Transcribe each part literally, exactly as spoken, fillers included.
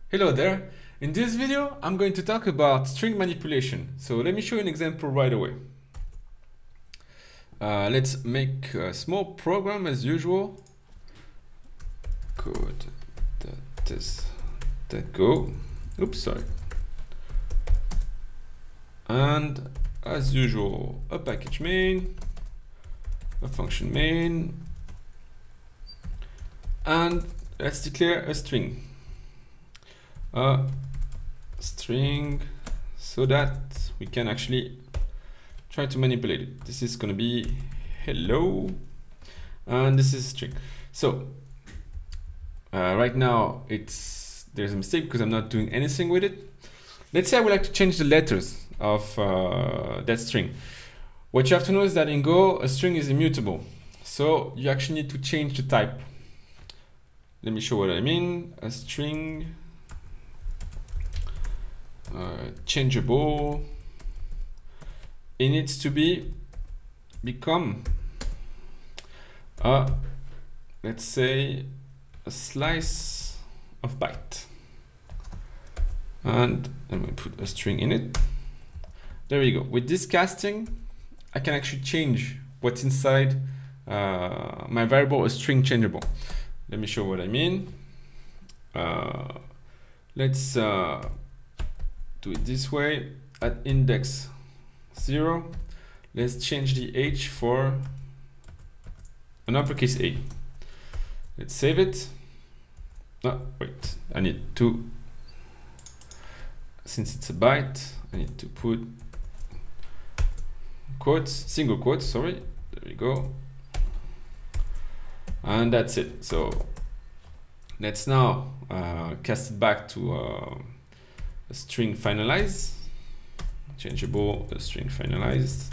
Hello there. In this video, I'm going to talk about string manipulation. So let me show you an example right away. Uh, let's make a small program as usual. Code that this that go. Oops, sorry. And as usual, a package main, a function main, and let's declare a string. A string so that we can actually try to manipulate it. This is going to be hello, and this is string. So uh, right now it's there's a mistake because I'm not doing anything with it. Let's say I would like to change the letters of uh, that string. What you have to know is that in Go a string is immutable, so you actually need to change the type. Let me show what I mean. A string Uh, changeable, it needs to be become a, let's say, a slice of byte, and I'm going to put a string in it. There we go. With this casting, I can actually change what's inside uh, my variable, a string changeable. Let me show what I mean. Uh, let's uh, do it this way. At index zero, let's change the H for an uppercase A. Let's save it. Oh, wait, I need to, since it's a byte, I need to put quotes, single quotes, sorry. There we go. And that's it. So let's now uh, cast it back to uh, a string finalize, changeable, a string finalized,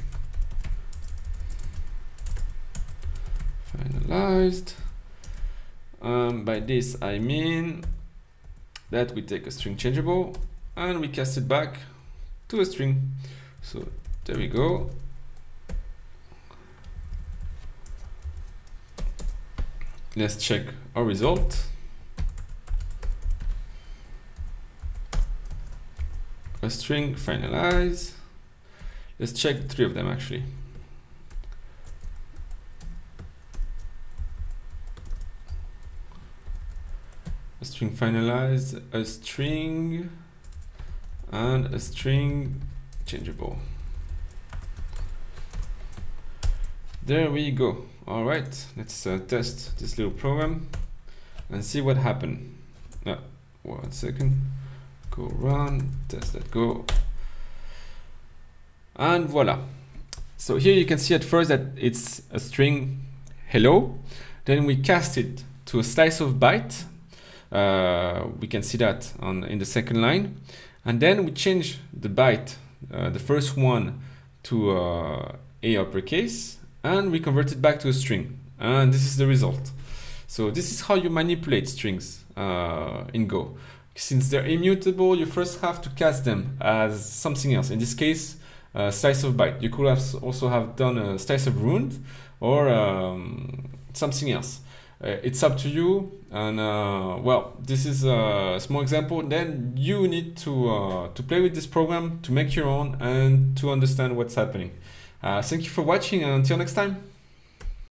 finalized. Um, by this I mean that we take a string changeable and we cast it back to a string. So there we go. Let's check our result. A string finalize. Let's check three of them actually. A string finalize, a string, and a string changeable. There we go. All right, let's uh, test this little program and see what happened. Uh, one second. Go run, test that go, and voila. So here you can see at first that it's a string hello, then we cast it to a slice of byte. Uh, we can see that on in the second line, and then we change the byte, uh, the first one, to uh, a uppercase, and we convert it back to a string, and this is the result. So this is how you manipulate strings uh, in Go. Since they're immutable, you first have to cast them as something else. In this case, a slice of byte. You could have also have done a slice of round or um, something else. Uh, it's up to you. And uh, well, this is a small example. Then you need to uh, to play with this program, to make your own, and to understand what's happening. Uh, thank you for watching, and until next time.